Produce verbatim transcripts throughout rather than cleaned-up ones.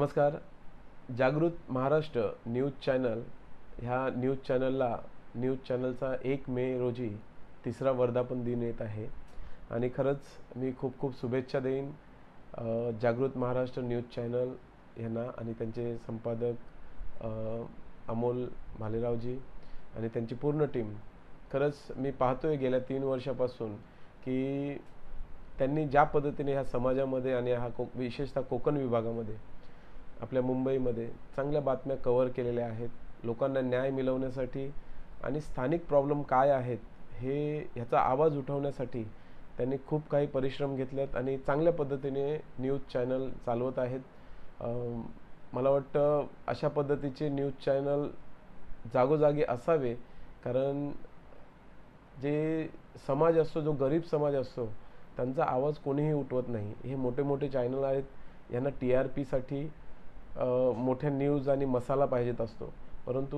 नमस्कार. Jagrut Maharashtra news channel ह्या news चॅनलला न्यूज चॅनलचा एक मे रोजी तिसरा वर्धापन दिन येत आहे आणि खरंच मी खूप खूप शुभेच्छा देईन जागृत महाराष्ट्र न्यूज चॅनल यांना आणि त्यांचे संपादक अमोल भालेरावजी आणि त्यांची पूर्ण टीम. खरंच मी पाहतोय गेल्या तीन वर्षापासून की त्यांनी ज्या पद्धतीने ह्या समाजामध्ये आणि हा को विशेषतः कोकण विभागामध्ये आपल्या मुंबईमध्ये चांगल्या बातम्या कव्हर केलेल्या आहेत. लोकांना न्याय मिळवण्यासाठी आणि स्थानिक प्रॉब्लेम काय आहेत हे ह्याचा आवाज उठवण्यासाठी त्यांनी खूप काही परिश्रम घेतलेत आणि चांगल्या पद्धतीने न्यूज चॅनल चालवत आहेत. मला वाटतं अशा पद्धतीचे न्यूज चॅनल जागोजागी असावे, कारण जे समाज असतो, जो गरीब समाज असतो, त्यांचा आवाज कोणीही उठवत नाही. हे मोठे मोठे चॅनल आहेत, यांना टी आर पीसाठी मोठ्या न्यूज आणि मसाला पाहिजेत असतो, परंतु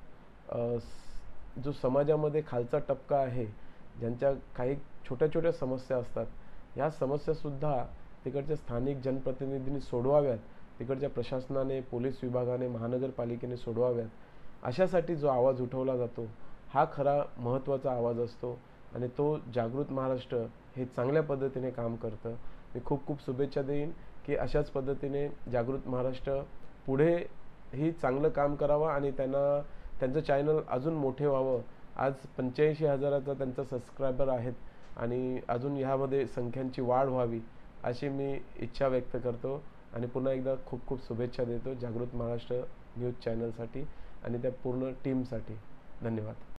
जो समाजामध्ये खालचा टप्का आहे, ज्यांच्या काही छोट्या छोट्या समस्या असतात, या समस्यासुद्धा तिकडच्या स्थानिक जनप्रतिनिधींनी सोडवाव्यात, तिकडच्या प्रशासनाने, पोलीस विभागाने, महानगरपालिकेने सोडवाव्यात. अशासाठी जो आवाज उठवला जातो हा खरा महत्त्वाचा आवाज असतो आणि तो जागृत महाराष्ट्र हे चांगल्या पद्धतीने काम करतं. मी खूप खूप शुभेच्छा देईन की अशाच पद्धतीने जागृत महाराष्ट्र पुढे ही चांगलं काम करावं आणि त्यांना त्यांचं चॅनल अजून मोठे व्हावं. आज पंच्याऐंशी हजाराचा त्यांचा सबस्क्रायबर आहेत आणि अजून ह्यामध्ये संख्यांची वाढ व्हावी अशी मी इच्छा व्यक्त करतो आणि पुन्हा एकदा खूप खूप शुभेच्छा देतो जागृत महाराष्ट्र न्यूज चॅनलसाठी आणि त्या पूर्ण टीमसाठी. धन्यवाद.